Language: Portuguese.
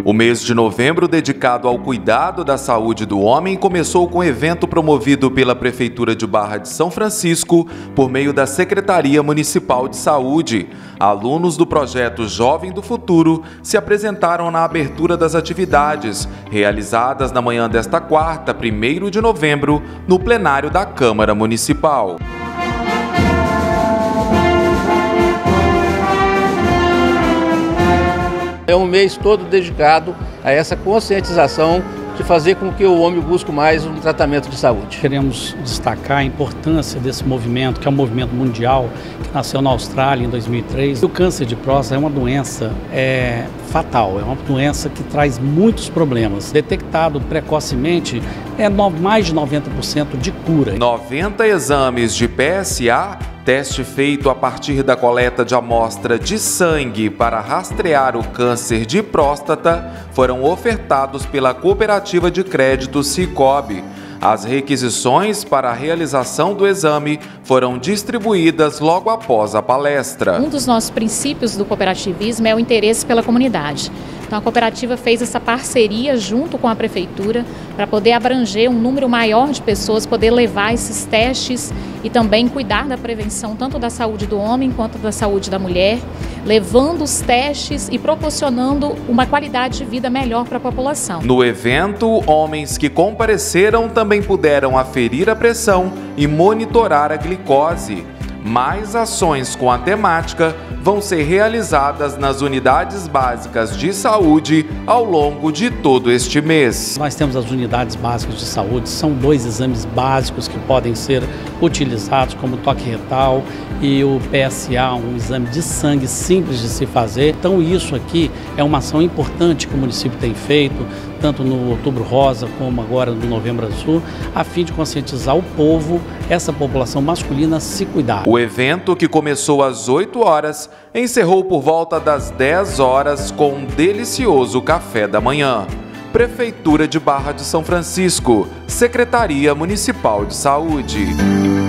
O mês de novembro, dedicado ao cuidado da saúde do homem, começou com um evento promovido pela Prefeitura de Barra de São Francisco por meio da Secretaria Municipal de Saúde. Alunos do projeto Jovem do Futuro se apresentaram na abertura das atividades, realizadas na manhã desta quarta, 1º de novembro, no plenário da Câmara Municipal. É um mês todo dedicado a essa conscientização de fazer com que o homem busque mais um tratamento de saúde. Queremos destacar a importância desse movimento, que é um movimento mundial, que nasceu na Austrália em 2003. O câncer de próstata é uma doença fatal, é uma doença que traz muitos problemas. Detectado precocemente, mais de 90% de cura. 90 exames de PSA, teste feito a partir da coleta de amostra de sangue para rastrear o câncer de próstata, foram ofertados pela Cooperativa de Crédito Sicoob. As requisições para a realização do exame foram distribuídas logo após a palestra. Um dos nossos princípios do cooperativismo é o interesse pela comunidade. Então a cooperativa fez essa parceria junto com a prefeitura para poder abranger um número maior de pessoas, poder levar esses testes e também cuidar da prevenção tanto da saúde do homem quanto da saúde da mulher, levando os testes e proporcionando uma qualidade de vida melhor para a população. No evento, homens que compareceram também puderam aferir a pressão e monitorar a glicose. Mais ações com a temática vão ser realizadas nas unidades básicas de saúde ao longo de todo este mês. Nós temos as unidades básicas de saúde, são 2 exames básicos que podem ser utilizados, como o toque retal e o PSA, um exame de sangue simples de se fazer. Então isso aqui é uma ação importante que o município tem feito, tanto no Outubro Rosa como agora no Novembro Azul, a fim de conscientizar o povo, essa população masculina, a se cuidar. O evento, que começou às 8 horas, encerrou por volta das 10 horas com um delicioso café da manhã. Prefeitura de Barra de São Francisco, Secretaria Municipal de Saúde.